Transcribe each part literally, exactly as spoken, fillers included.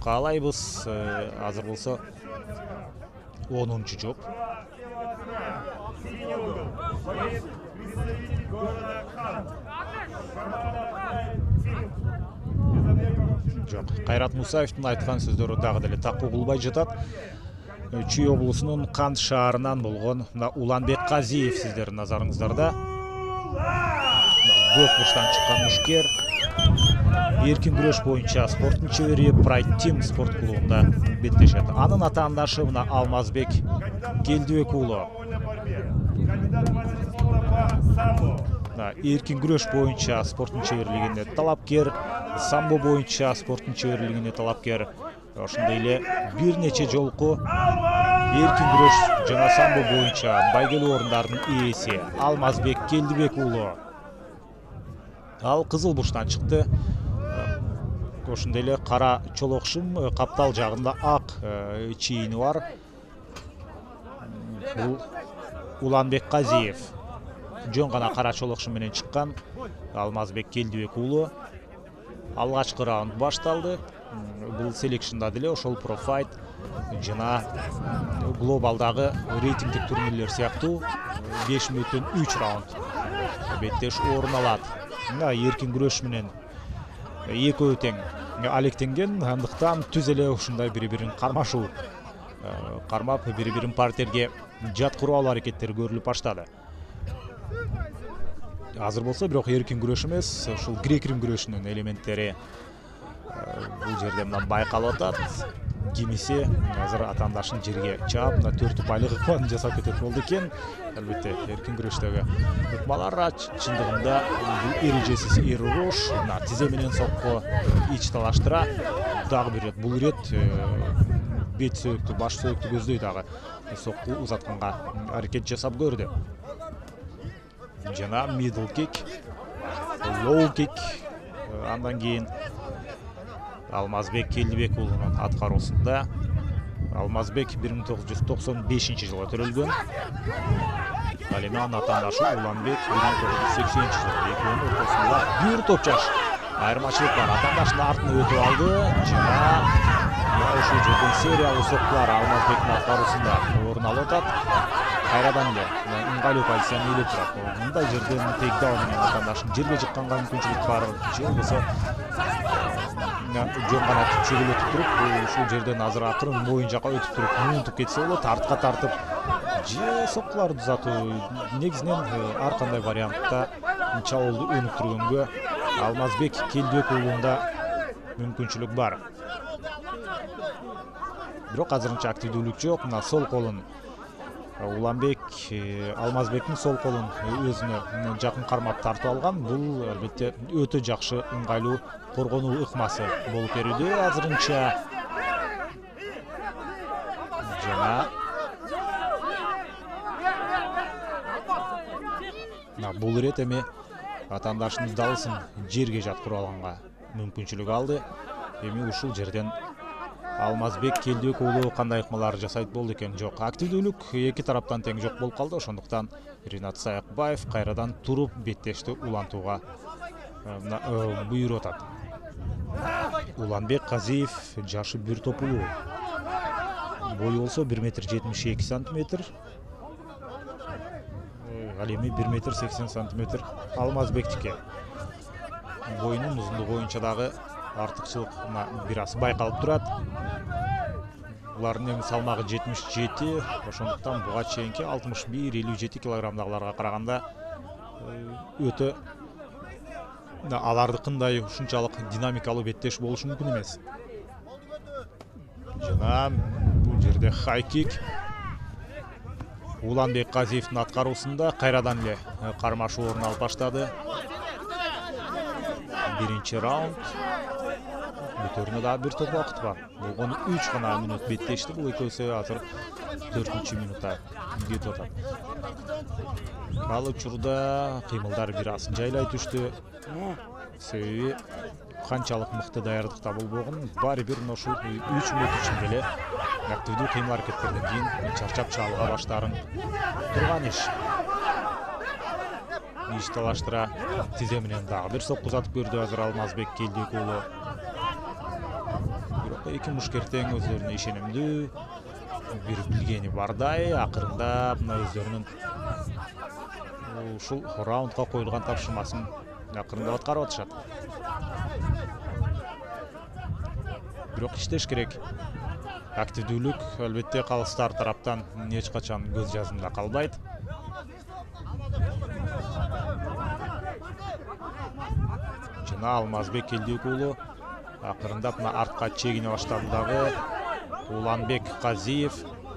каалайбыз. Азыр болсо онунчу жоп. Жок, Кайрат Мусаевдин айткан сөздөрү дагы деле так угулбай жатат. Чүй облусунун Кант шаарынан болгон Уланбек Казиев сиздердин назарыңыздарда. Көк бурчтан чыккан мушкер. Эркин күрөш боюнча спорттун чебери Pride Team спорт клубунда беттешет. Анын атаандашы мына Алмазбек Келдибек уулу. Эркин күрөш боюнча спорттун чеберлигине талапкер, самбо боюнча спорттун чеберлигине талапкер. Ошондой эле бир нече жолку эркин күрөш жана самбо боюнча байгелүү орундардын ээси Алмазбек Келдибек уулу. Ал кызыл бурчтан чыкты. Ошондой эле кара чолокшум каптал жагында ак чийини бар. Бул Уланбек Казиев. Жөн гана кара чолокшум менен чыккан Алмазбек Келдибек уулу. Алгачкы раунд башталды. Бул селекшнда деле ошол профайт жана глобалдагы рейтингдик турнирлер сыяктуу беш мүнөттөн үч раунд беттеш орун алат. Эркин күрөш менен экөө тең алектенген, андыктан түз эле ушундай бири-бирин кармашуу кармап бири-бирин партерге жаткыруу аракеттери көрүлүп баштады. Азыр болсо бирок эркин күрөш эмес, ушул грек-рим күрөшүнүн элементтери бул жерде мына байкалып атат. Кимиси азыр атаандашын жерге чаап, мына төрт упайлык ыкманы жасап кетет болду экен. Албетте, эркин күрөштөгү ыкмалар чындыгында бул эрежесиз эруруш, мына тизе менен сокко ич талаштыра. Дагы бир рет, бул ирет бет сөөктү, баш сөөктү көздөй дагы сокку узатканга аракет жасап көрдү. Жана middle kick, low kick, андан кийин Алмазбек Келдибек уулунун аткаруусунда. Алмазбек бир миң тогуз жүз токсон бешинчи жылы төрөлгөн. Ал эми анын атаандашы Уланбек бир миң тогуз жүз сексенинчи жылы. Экөөнүн ортосунда бир топчаш айырмачылык бар. Атаандашынын артына өтүп алды жана ошол жерден сериялуу соккулар Алмазбектин аткаруусунда орун алып атат. Кайрадан эле ыңгайлуу позицияны ээлеп турат. Мындай жерден тейкдаун менен атаандашын жерге жыкканга мүмкүнчүлүк бар. Же болбосо жөн гана чөгөлөтүп туруп, ушул жерден азыр акырын моюн жака өтүп туруп, муунтуп кетсе болот, артка тартып же соккуларды узатуу. Негизинен ар кандай вариантта чабуулду өнүктүргөнгө Алмазбек Келдибек уулунда мүмкүнчүлүк бар. Бирок азырынча активдүүлүк жок. Мына сол колун Уланбек Алмазбектин сол колун өзүнө жакын кармап тартып алган. Бул албетте өтө жакшы ыңгайлуу коргонуу ыкмасы болуп берүүдө азырынча. Жана бул ирет эми атаандашынын далысын жерге жаткырып алганга мүмкүнчүлүк алды. Эми ушул жерден Алмазбек Келдибек уулу кандай ыкмалар жасайт болду экен? Жок, активдүүлүк эки тараптан тең жок болуп калды. Ошондуктан Ринат Саякбаев кайрадан туруп беттешти улантууга буйруп атат. Уланбек Казиев жашы бир топ улуу. Бою болсо бир метр жетимиш эки сантиметр. Ал эми бир метр сексен сантиметр Алмазбектике. Боюнун узундугу боюнча дагы артыкчылык бир аз байкалып турат. Булардын эми салмагы жетимиш жети, ошондуктан буга чейинки алтымыш бир элүү жети килограммдагыларга караганда өтө алардыкындай ушунчалык динамикалуу беттеш болушу мүмкүн эмес. Жана бул жерде хай-кик Уланбек Казиевдин аткаруусунда кайрадан эле кармашуу орун алып баштады. Биринчи раунд. Бүтөрүнө дагы бир топ убакыт бар. Болгону үч гана мүнөт беттешти. Бул экөөсү азыр төртүнчү минутта кетип атат. Ал учурда кыймылдар бир аз жайлай түштү. Себеби канчалык мыкты даярдыкта болбогон, баары бир ошол үч мүнөт ичинде эле активдүү кыймыл аракеттерден кийин чарчап чалга баштарын турган иш. Иш талаштыра тизе менен дагы бир сокку узатып көрдү азыр Алмазбек Келдибек уулу. эки мушкер тең өздөрүнө ишенимдүү, бир билгени бардай, акырында мына өздөрүнүн ушул раундга коюлган тапшырмасын акырындап аткарып атышат. Бирок иштеш керек. Активдүүлүк албетте калыстар тараптан эч качан көз жазымда калбайт. Жана Алмазбек Келдиев уулу акырындап мына артка чегине баштады дагы. Уланбек Казиев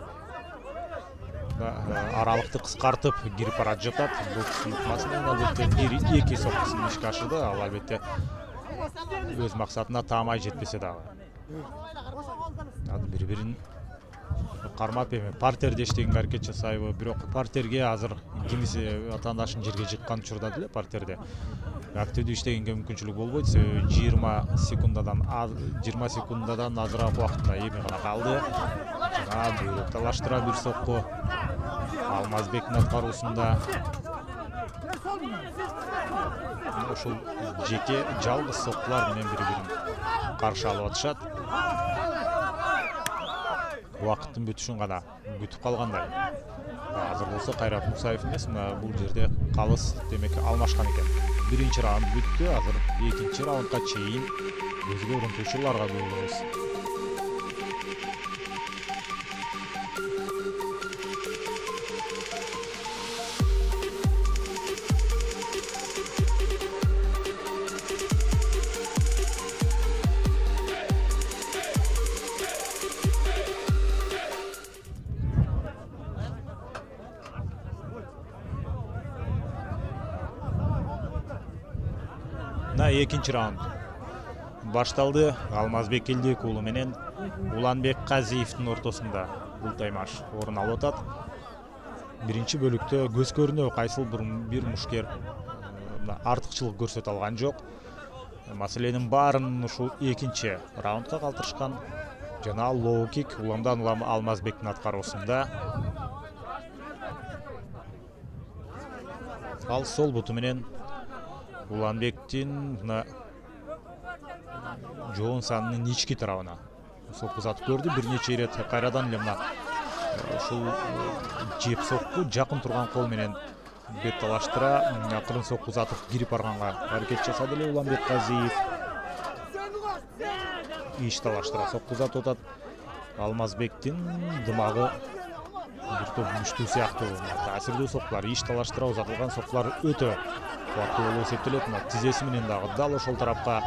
аралыкты кыскартып кирип барат жатат. Бул ыкмасынын албетте бир эки соккусун ишке ашырды. Ал албетте өз максатына таамай жетпесе дагы. Бири-бирин кармап эми партерде иштегенге аракет жасайбы, бирок партерге азыр кимиси атаандашын жерге жыккан учурда деле партерде активдүү иштегенге мүмкүнчүлүк болбойт. Себеби жыйырма секундадан жыйырма секундадан азыраак убакытта эми гана калды. Жана бөйрөк талаштыра бир сокку Алмазбектин аткаруусунда. Ушул жеке жалгыз соккулар менен бири-бирин каршы алып атышат. Убакыттын бүтүшүн гана күтүп калгандай. Азыр болсо Кайрат Мусаев эмес, мына бул жерде калыс демек алмашкан экен. Биринчи раунд бүттү, азыр экинчи раундга чейин өзгө урунтуучуларга көбөйбүз. Экинчи раунд башталды. Алмазбек Келдиев уулу менен Уланбек Казиевдин ортосунда бул таймаш орун алып атат. Биринчи бөлүктө көз көрүнө кайсыл бир мушкер артыкчылык көрсөтө алган жок. Маселенин баарын ушул экинчи раундга калтырышкан. Жана лоу кик уламдан улам Алмазбектин аткаруусунда. Ал сол буту менен Уланбектин мына жоон санынын ички тарабына сокку узатып көрдү. Бир нече ирет кайрадан эле мына ушул жеп сокку жакын турган кол менен бет талаштыра акырын сокку узатып кирип барганга аракет жасады эле Уланбек Казиев. Иш талаштыра сокку узатып атат. Алмазбектин дымагы бир топ күчтүү сыяктуу таасирдүү соккулар, иш талаштыра узатылган соккулар өтө кубаттуу болуп эсептелет. Мына тизеси менен дагы дал ошол тарапка.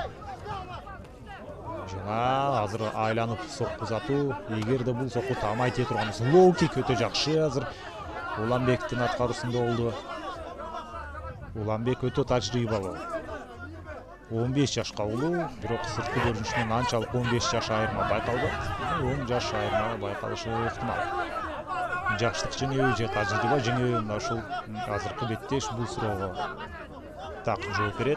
Жана азыр айланып сокку узатуу. Эгерде бул сокку таамай тие турган болсо, лоу кик өтө жакшы азыр Уланбектин аткаруусунда болду. Уланбек өтө тажрыйбалуу. он беш жашка улуу, бирок сырткы көрүнүшүнөн анчалык он беш жаш айырма байкалбайт. он жаш айырма байкалышы ыктымал. Жаштык жеңеби же тажрыйба жеңеби, мына ушул азыркы беттеш бул суроого так жооп берет.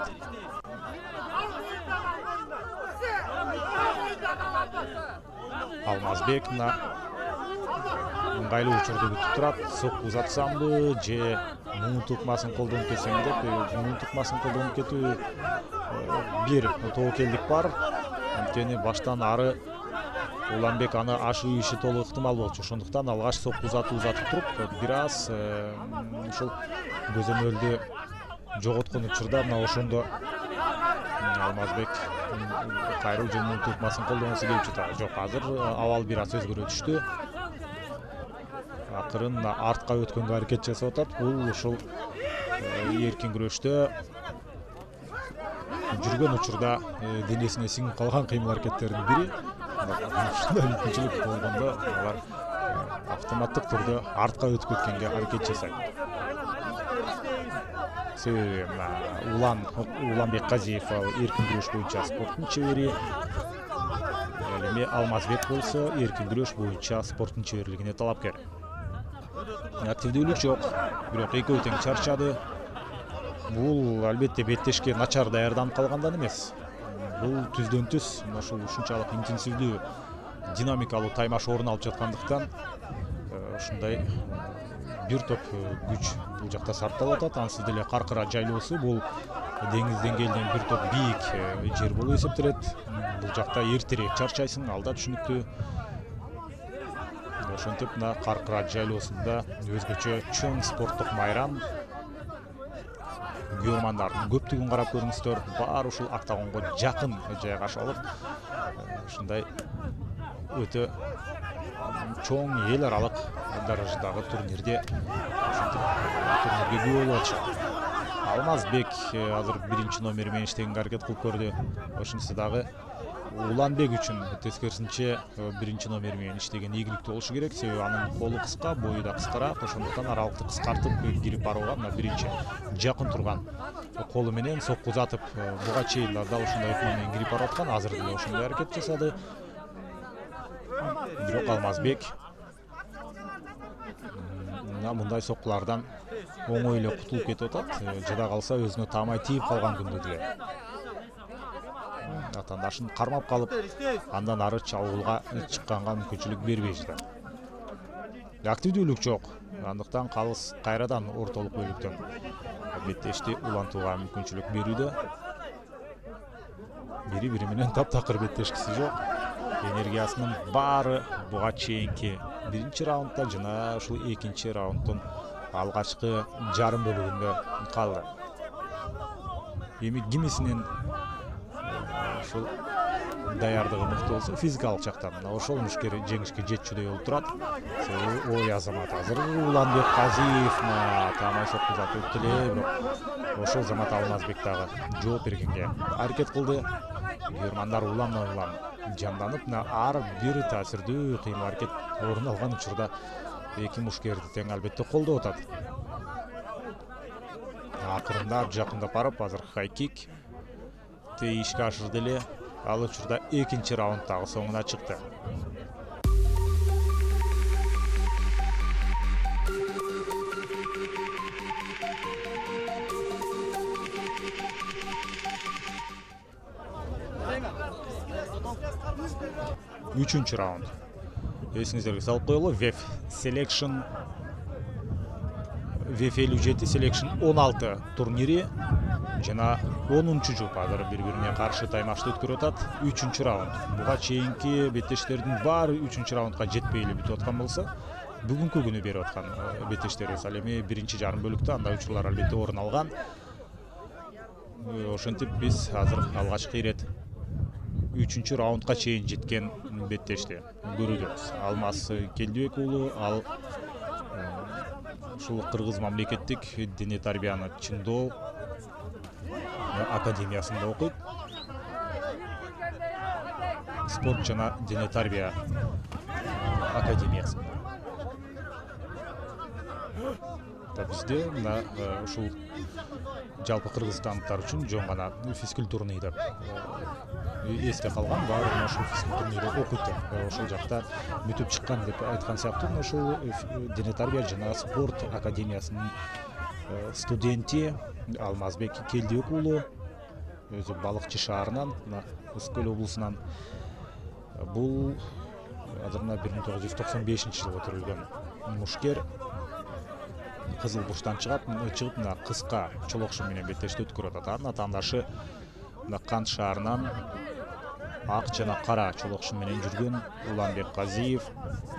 Алмазбек мына ыңгайлуу учурду күтүп турат. Сокку узатсамбы же муун тукмасын колдонуп кетсем деп, муун тукмасын колдонуп кетүү бир тобокелдик бар. Анткени баштан ары Уланбек аны ашуу иши толук ыктымал болчу. Ошондуктан алгач сокку узатып узатып туруп, бир аз ушул көзөмөлдү жоготкон учурда мына ошондо Алмазбек кайруу же муун тукмасын колдонгусу келип жатат. Жок, азыр абал бир аз өзгөрө түштү. Акырын артка өткөнгө аракет жасап атат. Бул ушул эркин күрөштө жүргөн учурда денесине сиңип калган кыймыл аракеттердин бири. Ушундай мүмкүнчүлүк болгондо алар автоматтык түрдө артка өтүп кеткенге аракет жасайт. Себеби Улан Уланбек Казиев эркин күрөш боюнча спорттун чебери. Эми Алмазбек болсо эркин күрөш боюнча спорттун чеберлигине талапкер. Активдүүлүк жок, бирок экөө тең чарчады. Бул албетте беттешке начар даярданып калгандан эмес. Бул түздөн түз ушул ушунчалык интенсивдүү динамикалуу таймаш орун алып жаткандыктан ушундай бир топ күч бул жакта сарпталып атат. Ансыз деле Каркыра жайлоосу бул деңиз деңгээлинен бир топ бийик жер болуп эсептелет. бул жакта эртерээк чарчайсың, алда түшүнүктүү. Ошентип мына Каркыраат жайлоосунда өзгөчө чоң спорттук майрам. Көрөрмандардын көптүгүн карап көрүңүздөр. Баары ушул октагонго жакын жайгашып, ушундай өтө чоң эл аралык даражадагы турнирде турнирге күбө болуп атышат. Алмазбек азыр биринчи номер менен иштегенге аракет кылып көрдү. Ошонусу дагы Уланбек үчүн тескерисинче биринчи номер менен иштеген ийгиликтүү болушу керек. Себеби анын колу кыска, бою да кыскараак, ошондуктан аралыкты кыскартып кирип барууга мына биринчи жакын турган колу менен сокку узатып, буга чейин дал ушундай ыкма менен кирип барып аткан. Азыр деле ошондой аракет жасады. Бирок Алмазбек мындай соккулардан оңой эле кутулуп кетип атат. Жада калса өзүнө таамай тийип калган күндө деле атаандашын кармап калып, андан ары чабуулга чыкканга мүмкүнчүлүк бербей жатат. Активдүүлүк жок. Андыктан калыс кайрадан ортолук бөлүктөн беттешти улантууга мүмкүнчүлүк берүүдө. Бири бири менен таптакыр беттешкиси жок. Энергиясынын баары буга чейинки биринчи раундда жана ушул экинчи раунддун алгачкы жарым бөлүгүндө калды. Эми кимисинин ушул даярдыгы мыкты болсо, физикалык жактан ошол мушкер жеңишке жетчүдөй болуп турат. Себеби ой азамат азыр Уланбек Казиев таамай сокку узатып өттү эле, бирок ошол замат Алмазбек дагы жооп бергенге аракет кылды. Көрөрмандар уламдан улам жанданып, ар бир таасирдүү кыймыл аракет орун алган учурда эки мушкерди тең албетте колдоп атат. Акырындап жакындап барып, азыр хайкик ишке ашырды эле. Ал учурда экинчи раундтагы соңуна чыкты. Үчүнчү раунд. Эсиңиздерге салып коелу, веф Selection веф элүү жети Selection он алты турнири жана онунчу жұп азыр бири-бирине каршы таймашты өткөрүп атат. Үчүнчү раунд. Буга чейинки беттештердин баары үчүнчү раундга жетпей эле бүтүп аткан болсо, бүгүнкү күнү берип аткан беттештерибиз ал эми биринчи жарым бөлүктө андай учурлар албетте орун алган. Ошентип биз азыр алгачкы ирет үчүнчү раундга чейин жеткен беттешти көрүүдөбүз. Алмаз Келдибек уулу, ал ушул Кыргыз мамлекеттик диний тарбияны чыңдоо академиясында окуйт. Спорт жана диний тарбия академиясында. Бизде мына ушул жалпы кыргызстандыктар үчүн жөн гана физкультурный деп эсте калган, баары ушул физкультурныйды окуйт. Ошол жакта бүтүп чыккан деп айткан сыяктуу, ушул диний тарбия жана спорт академиясынын студенти Алмазбек Келдибек уулу, өзү Балыкчы шаарынан, Ысык Көл облусунан. Бул азыр бир миң тогуз жүз токсон бешинчи жылы төрөлгөн мушкер. Кызыл бурчтан чыгып, чыгып мына кыска чолокшу менен беттешти өткөрүп атат. Анын атаандашы мына Кант шаарынан ак жана кара чолокшу менен жүргөн Уланбек Казиев.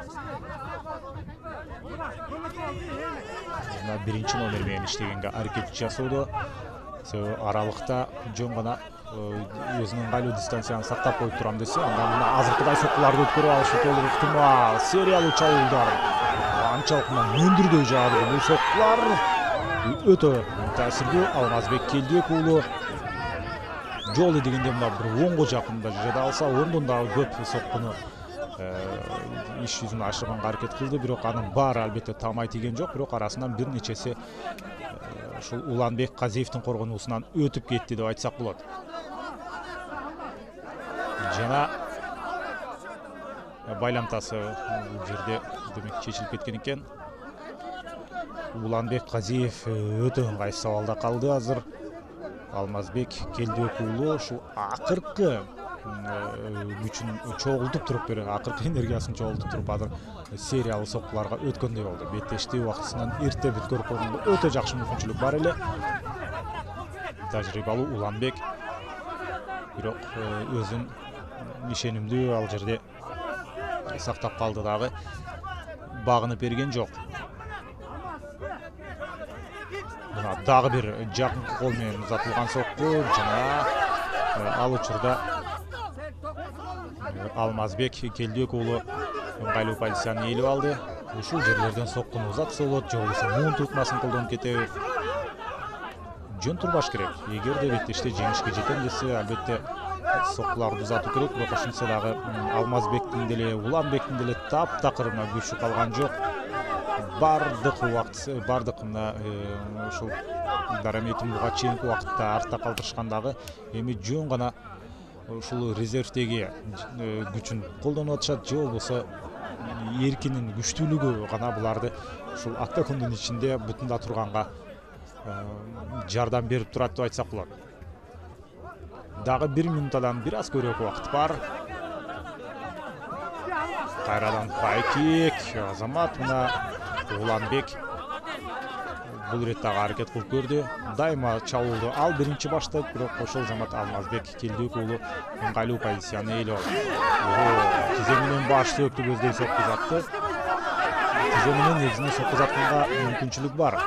Мына биринчи номер менен иштегенге аракет жасоодо. Себеби аралыкта жөн гана өзүнүн ыңгайлуу дистанцияны сактап коюп турам десе, андан мына азыркыдай соккуларды өткөрүп алышы толук ыктымал. Сериялуу чабуулдар анчалык мына мөндүрдөй жаады. Бул соккулар өтө таасирдүү. Алмазбек Келдибек уулу жолу дегенде мына бир онго жакында жада алса, ондон дагы көп соккуну иш жүзүнө ашырганга аракет кылды. Бирок анын баары албетте таамай тийген жок. Бирок арасынан бир нечеси ушул Уланбек Казиевдин коргонуусунан өтүп кетти деп айтсак болот. Жана байламтасы бул жерде демек чечилип кеткен экен. Уланбек Казиев өтө ыңгайсыз абалда калды азыр. Алмазбек Келдибек уулу ушул акыркы күчүн чогултуп туруп бере, акыркы энергиясын чогултуп туруп азыр сериялуу соккуларга өткөндөй болду. Беттешти убактысынан эрте бүткөрүп койгонго өтө жакшы мүмкүнчүлүк бар эле. Тажрыйбалуу Уланбек бирок өзүн ишенимдүү ал жерде сактап калды дагы. Багынып берген жок. Мына дагы бир жакынкы кол менен узатылган сокку жана ал учурда Алмазбек Келдиек уулу ыңгайлуу позицияны ээлеп алды. Ушул жерлерден соккуну узатса болот, же болбосо муун туртмасын колдонуп кетеби. Жөн турбаш керек. Эгер де беттеште жеңишке жетем десе, албетте соккуларды узатуу керек. Бирок ошентсе дагы Алмазбектин деле, Уланбектин деле таптакыр мына күчү калган жок. Бардык убакыт, бардык мына ушул дараметин буга чейинки убакытта артта калтырышкандагы эми жөн гана ушул резервдеги күчүн колдонуп атышат, же болбосо эркинин күчтүүлүгү гана буларды ушул октагондун ичинде бутунда турганга жардам берип турат деп айтсак болот. Дагы бир минутадан бир аз көрөөк убакыт бар. Кайрадан хайкик, Азамат мына Уланбек бул ирет дагы аракет кылып көрдү. Дайыма чабуулду ал биринчи баштайт, бирок ошол замат Алмазбек Келдиек уулу ыңгайлуу позицияны ээлеп алды. Тизе менен баш сөөктү көздөй сокку узатты. Тизе менен негизинен сокку узатканга мүмкүнчүлүк бар.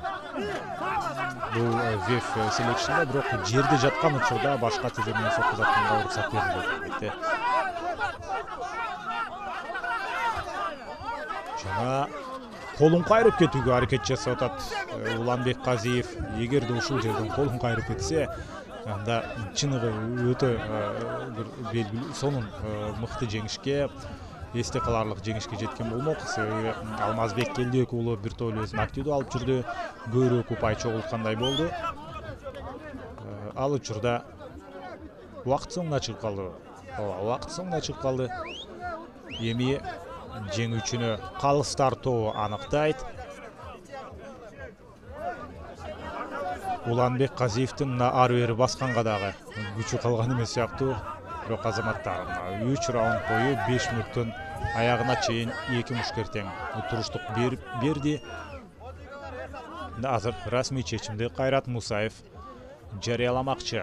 Бул веф селекшнда, бирок жерде жаткан учурда башка тизе менен сокку узатканга уруксат берилет. Жана колун кайрып кетүүгө аракет жасап атат Уланбек Казиев. Эгерде ушул жерден колун кайрып кетсе, анда чыныгы өтө бир белгилүү сонун мыкты жеңишке, эсте каларлык жеңишке жеткен болмок. Себеби Алмазбек Келдиек уулу бир топ өзүн активдүү алып жүрдү, көбүрөөк упай чогулткандай болду. Ал учурда убакыт соңуна чыгып калды. Ооба, убакыт соңуна чыгып калды. Эми жеңүүчүнү Калыстар тобу аныктайт. Уланбек Казиевдин ары бери басканга дагы күчү калган эмес сыяктуу. Бирок азаматтар үч раунд бою беш мүнөттөн аягына чейин эки мушкер тең туруштук берди. Азыр расмий чечимди Кайрат Мусаев жарыяламакчы.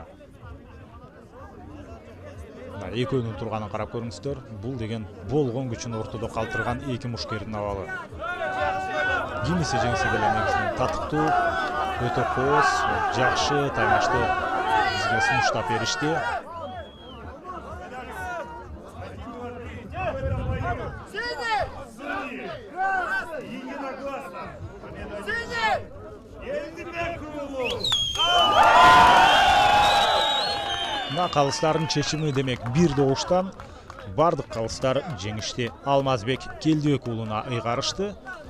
Экөөнүн турганын карап көрүңүздөр. Бул деген болгон күчүн ортодо калтырган эки мушкердин абалы. Кимиси жеңсе деле негизинен татыктуу, өтө кооз, жакшы таймашты бизге сунуштап беришти. Мына калыстардын чечими демек бир добуштан бардык калыстар жеңишти. Алмазбек Келдиек уулуна ыйгарышты.